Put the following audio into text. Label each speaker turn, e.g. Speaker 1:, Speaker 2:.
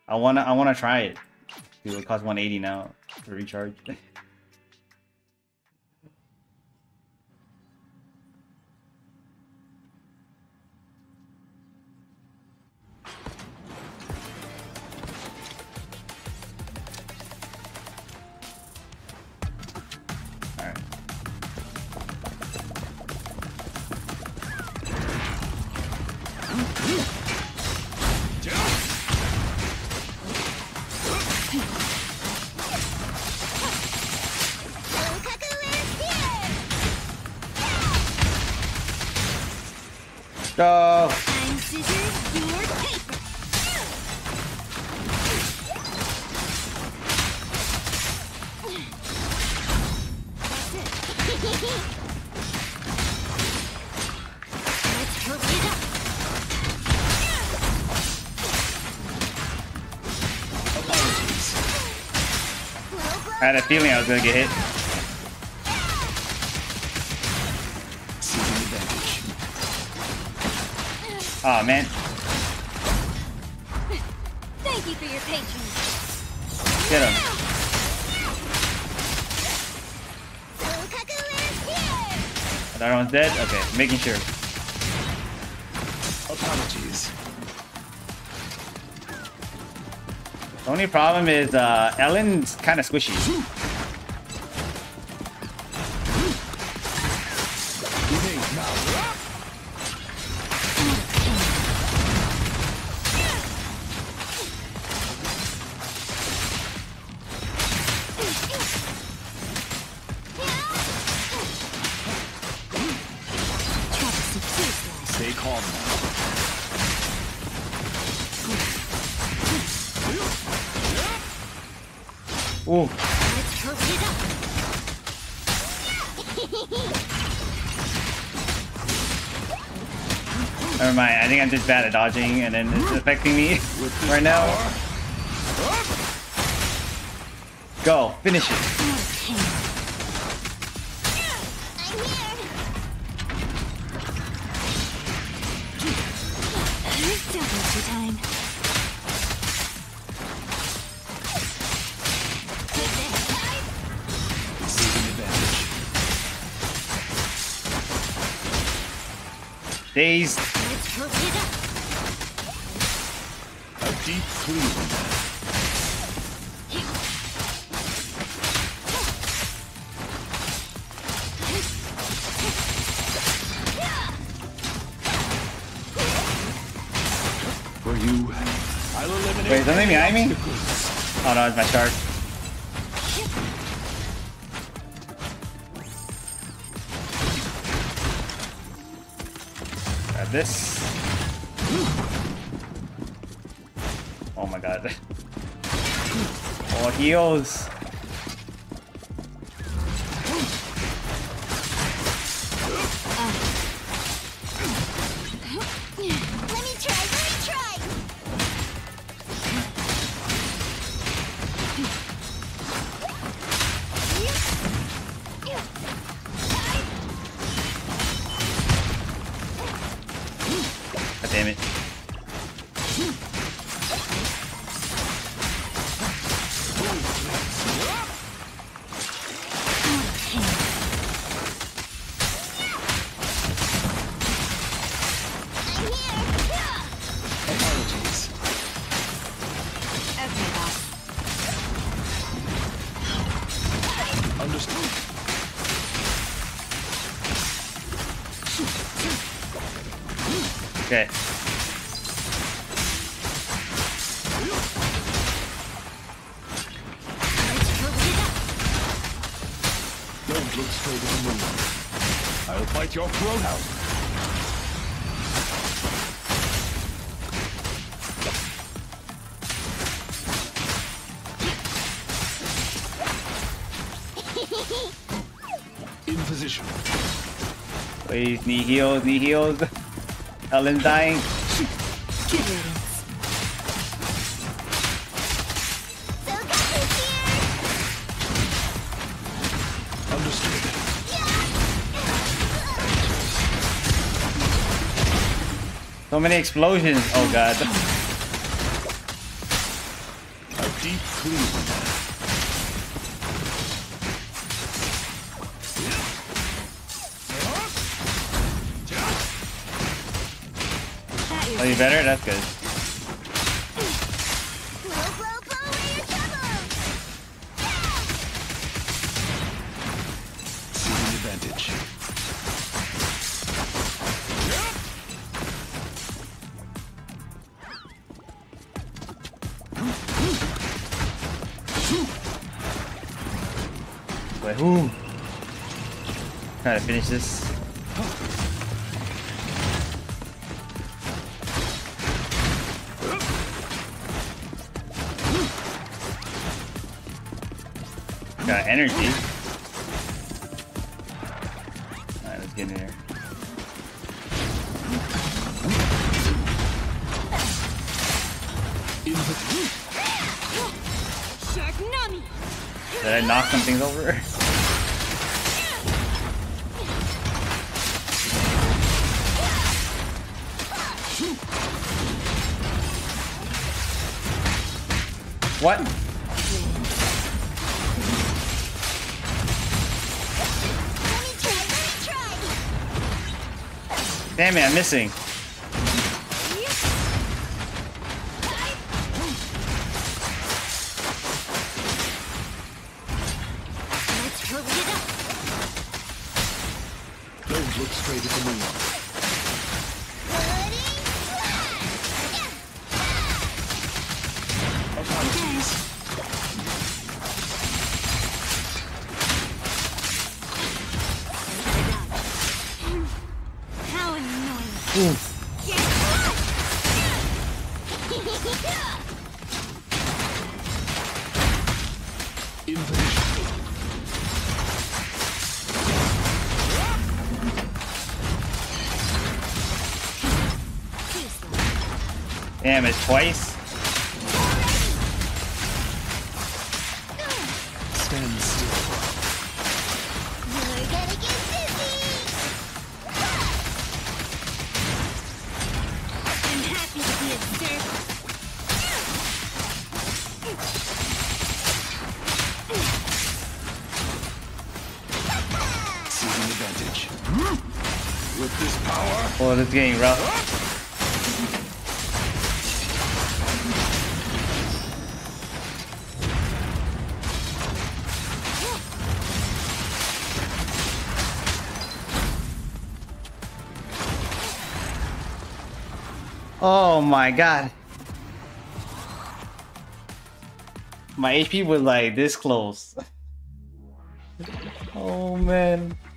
Speaker 1: I wanna try it. Dude, it costs 180 now to recharge. Alright. Go!
Speaker 2: I'm scissors, you're paper. Let's hurry it up.
Speaker 1: I had a feeling I was gonna get hit. Oh man.
Speaker 2: Thank you for your patience.
Speaker 1: Get him. The other one's dead? Okay, making sure.
Speaker 3: Apologies.
Speaker 1: The only problem is Ellen's kind of squishy.
Speaker 3: Stay calm now.
Speaker 1: Ooh.
Speaker 2: Let's hurry it up.
Speaker 1: Never mind. I think I'm just bad at dodging, and then it's affecting me right now. Go, finish it.
Speaker 2: Time.
Speaker 1: Dazed.
Speaker 2: Let's hurry it up.
Speaker 3: A deep clean. For you, I'll eliminate.
Speaker 1: Wait, something behind me? Oh no, it's my shark. Grab this. Oh my god. Oh, heals.
Speaker 2: Let me try.
Speaker 1: God damn it.
Speaker 3: Apologies.
Speaker 2: Okay, boss.
Speaker 3: Understood.
Speaker 1: Okay.
Speaker 2: Let's hurry it up.
Speaker 3: Don't look straight at the moon. I'll bite your throat out. In position.
Speaker 1: Please, knee heals. Ellen's dying.
Speaker 2: Good riddance.
Speaker 3: Understood.
Speaker 1: So many explosions. Oh god.
Speaker 3: Deep clean.
Speaker 2: That is
Speaker 1: Oh, you better? That's good.
Speaker 2: blow, blow, blow away your troubles.
Speaker 3: Seizing advantage.
Speaker 1: Wait, whoo. Trying to finish this. Got energy. Alright, let's get in here.
Speaker 2: Shark Nami.
Speaker 1: Did I knock some things over? What?
Speaker 2: Let me try.
Speaker 1: Damn it, I'm missing.
Speaker 2: Let's hook it up.
Speaker 3: Don't look straight at the moon.
Speaker 2: How annoying.
Speaker 1: Ooh.
Speaker 2: Get caught.
Speaker 3: In position.
Speaker 1: Damn, it's twice.
Speaker 3: Stand still.
Speaker 2: You're gonna get dizzy. I'm happy to be of service.
Speaker 3: Seizing advantage. With this power,
Speaker 1: Oh, this is getting rough. Oh my god. My HP was like this close. Oh man.